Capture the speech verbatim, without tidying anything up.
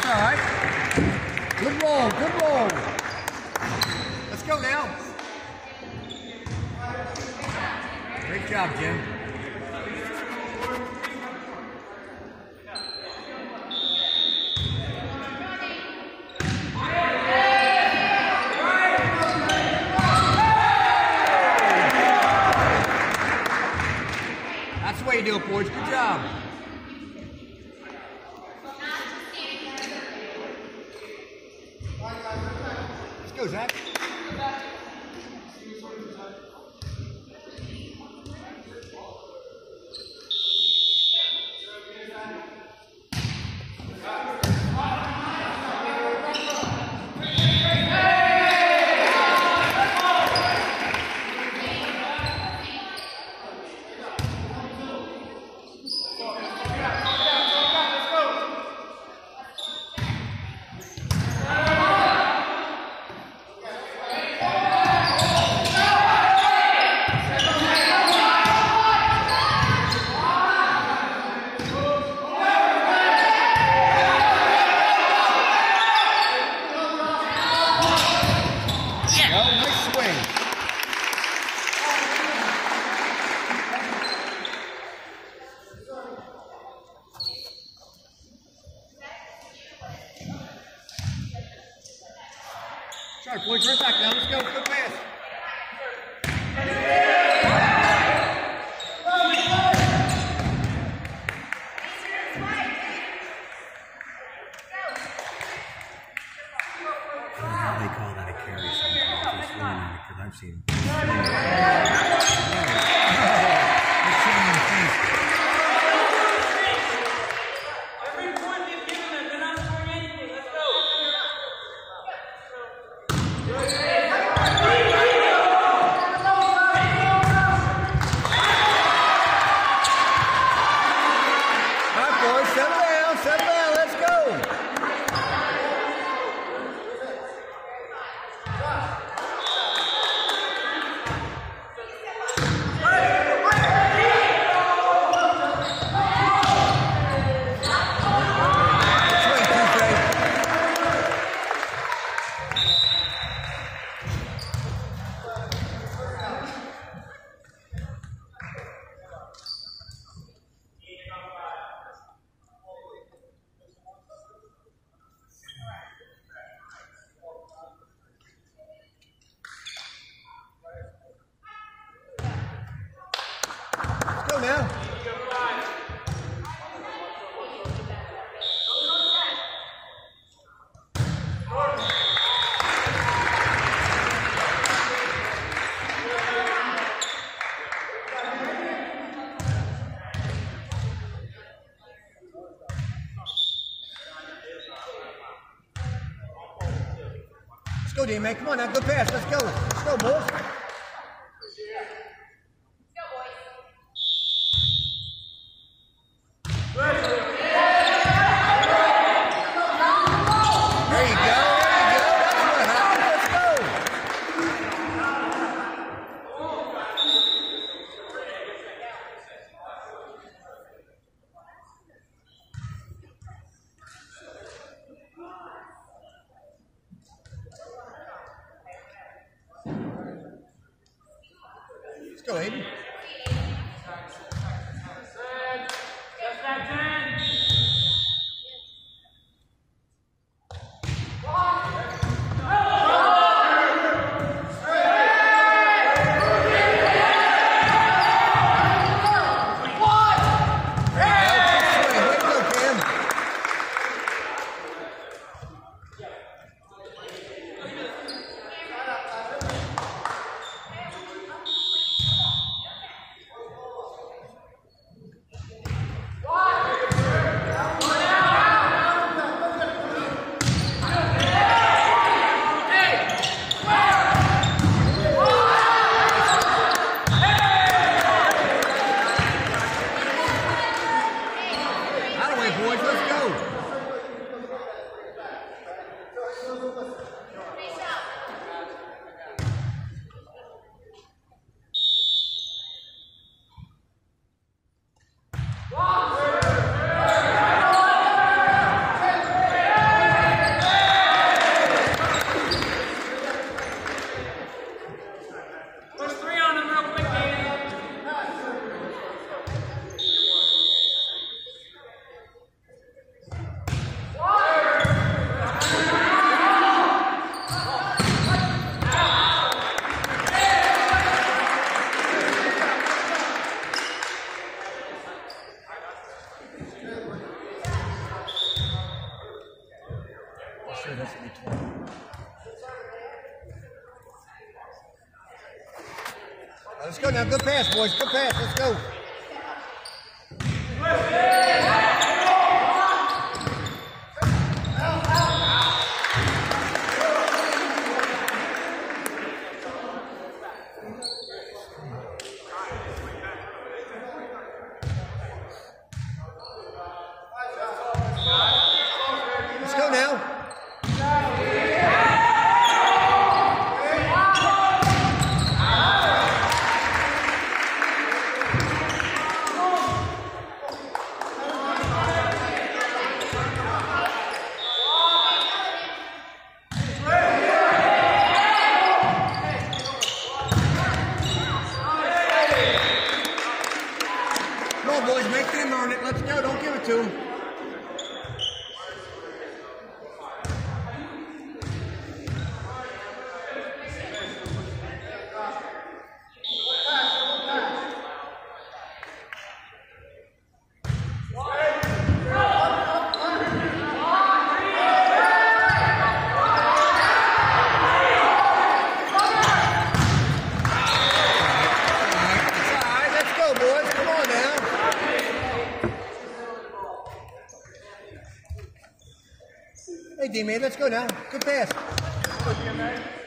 That's all right. Good roll, good roll. Let's go now. Great job, Jim. That's the way you do it, boys. Good job. Let's go, Zach. All right, boys, right back now. Let's go. Go fast. How they call that a carry? Because I've seen. Go now. Let's go, D-Man. Come on now. Good pass. Let's go. Let's go, boys. Let's go, Aiden. Sure, this will be twenty. Let's go now. Good pass, boys. Good pass. Let's go. Let's go now. Come on, boys, make them earn it. Let's go. Don't give it to them. Hey, D-Man, let's go now. Good pass.